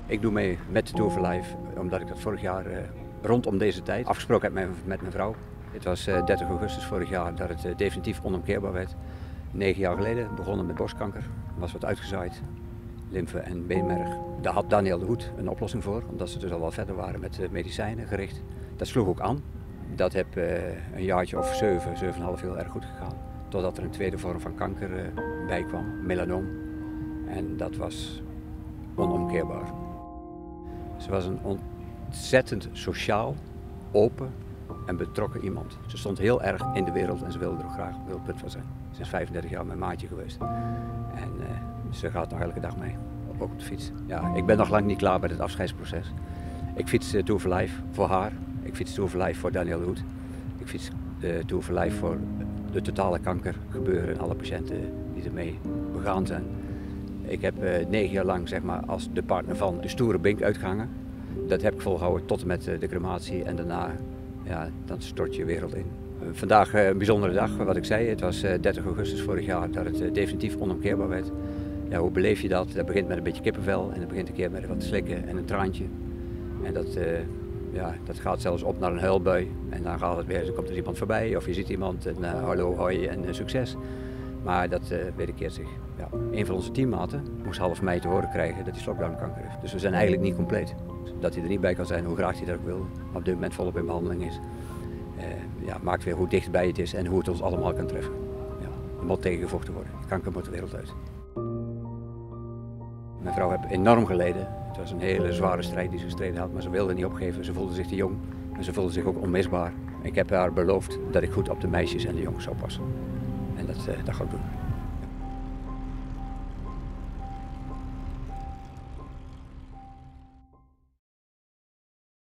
Ik doe mee met de Tour for Life, omdat ik dat vorig jaar rondom deze tijd afgesproken heb met mijn vrouw. Het was 30 augustus vorig jaar dat het definitief onomkeerbaar werd. 9 jaar geleden begonnen met borstkanker, was wat uitgezaaid, lymfe en beenmerg. Daar had Daniel de Hoed een oplossing voor, omdat ze dus al wel verder waren met medicijnen gericht. Dat sloeg ook aan. Dat heb een jaartje of 7,5 heel erg goed gegaan. Totdat er een tweede vorm van kanker bij kwam, melanoom. En dat was onomkeerbaar. Ze was een ontzettend sociaal, open en betrokken iemand. Ze stond heel erg in de wereld en ze wilde er ook graag op het punt van zijn. Ze is 35 jaar mijn maatje geweest. En ze gaat nog elke dag mee, ook op de fiets. Ja, ik ben nog lang niet klaar met het afscheidsproces. Ik fiets Tour for Life voor haar. Ik fiets Tour for Life voor Daniel de Hoed. Ik fiets Tour for Life voor de totale kankergebeuren en alle patiënten die ermee begaan zijn. Ik heb 9 jaar lang zeg maar, als de partner van de stoere Bink uitgehangen. Dat heb ik volgehouden tot en met de crematie en daarna ja, dan stort je wereld in. Vandaag een bijzondere dag, wat ik zei. Het was 30 augustus vorig jaar dat het definitief onomkeerbaar werd. Ja, hoe beleef je dat? Dat begint met een beetje kippenvel en dat begint een keer met wat slikken en een traantje. En dat gaat zelfs op naar een huilbui. En dan gaat het weer, dan komt er iemand voorbij of je ziet iemand en hallo, hoi en succes. Maar dat wederkeert zich. Ja. Een van onze teammaten moest half mei te horen krijgen dat hij slokdarmkanker heeft. Dus we zijn eigenlijk niet compleet. Dat hij er niet bij kan zijn, hoe graag hij dat ook wil, maar op dit moment volop in behandeling is. Maakt weer hoe dichtbij het is en hoe het ons allemaal kan treffen. Ja, er moet tegengevochten worden. Kanker moet de wereld uit. Mijn vrouw heeft enorm geleden. Het was een hele zware strijd die ze gestreden had, maar ze wilde niet opgeven. Ze voelde zich te jong en ze voelde zich ook onmisbaar. Ik heb haar beloofd dat ik goed op de meisjes en de jongens zou passen. En dat ga ik doen.